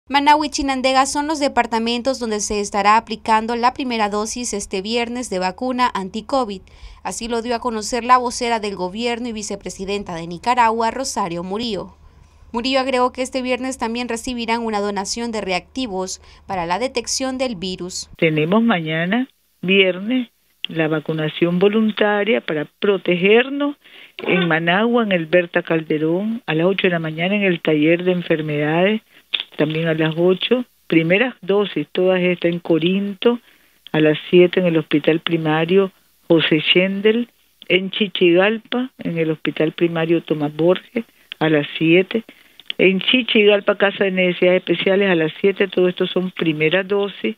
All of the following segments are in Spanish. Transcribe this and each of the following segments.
Managua y Chinandega son los departamentos donde se estará aplicando la primera dosis este viernes de vacuna anti-COVID. Así lo dio a conocer la vocera del gobierno y vicepresidenta de Nicaragua, Rosario Murillo. Murillo agregó que este viernes también recibirán una donación de reactivos para la detección del virus. Tenemos mañana, viernes, la vacunación voluntaria para protegernos en Managua, en el Berta Calderón, a las 8 de la mañana en el taller de enfermedades, también a las 8, primeras dosis, todas estas en Corinto, a las 7 en el hospital primario José Schendel, en Chichigalpa, en el hospital primario Tomás Borges, a las 7, en Chichigalpa, Casa de Necesidades Especiales, a las 7, todo esto son primeras dosis,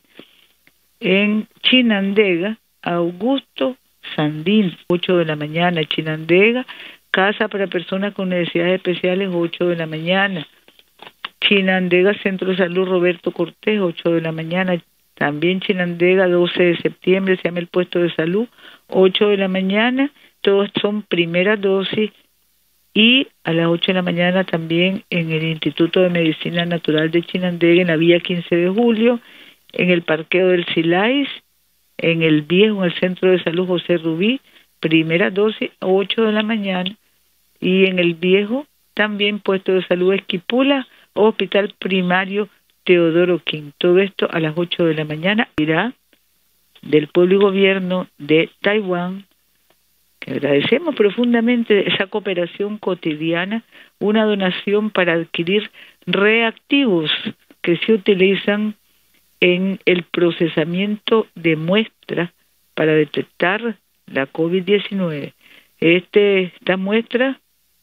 en Chinandega, Augusto Sandín, 8 de la mañana, Chinandega, Casa para Personas con Necesidades Especiales, 8 de la mañana, Chinandega, Centro de Salud Roberto Cortés, 8 de la mañana, también Chinandega, 12 de septiembre, se llama el puesto de salud, 8 de la mañana, todos son primeras dosis, y a las 8 de la mañana también en el Instituto de Medicina Natural de Chinandega, en la vía 15 de julio, en el parqueo del Silais, en el Viejo, en el Centro de Salud José Rubí, primera dosis, 8 de la mañana, y en el Viejo también puesto de salud Esquipula, Hospital Primario Teodoro King. Todo esto a las 8 de la mañana irá del pueblo y gobierno de Taiwán, que agradecemos profundamente esa cooperación cotidiana, una donación para adquirir reactivos que se utilizan en el procesamiento de muestras para detectar la COVID-19. Estas muestras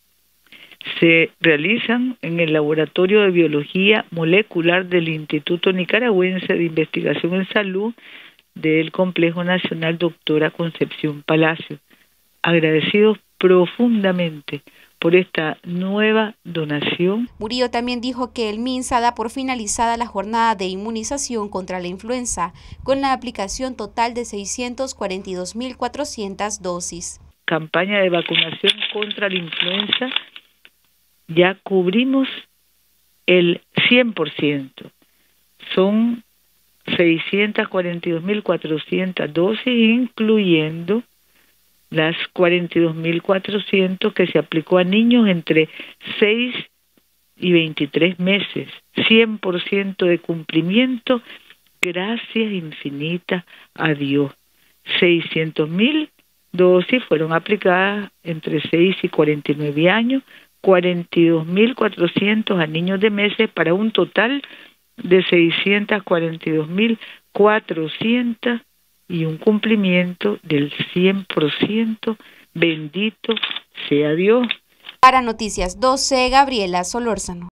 se realizan en el Laboratorio de Biología Molecular del Instituto Nicaragüense de Investigación en Salud del Complejo Nacional Doctora Concepción Palacio. Agradecidos profundamente por esta nueva donación. Murillo también dijo que el MINSA da por finalizada la jornada de inmunización contra la influenza con la aplicación total de 642.400 dosis. Campaña de vacunación contra la influenza, ya cubrimos el 100%. Son 642.400 dosis, incluyendo las 42.400 que se aplicó a niños entre 6 y 23 meses. 100% de cumplimiento, gracias infinitas a Dios. 600.000 dosis fueron aplicadas entre 6 y 49 años, 42.400 a niños de meses, para un total de 642.400 y un cumplimiento del 100%. Bendito sea Dios. Para Noticias 12, Gabriela Solórzano.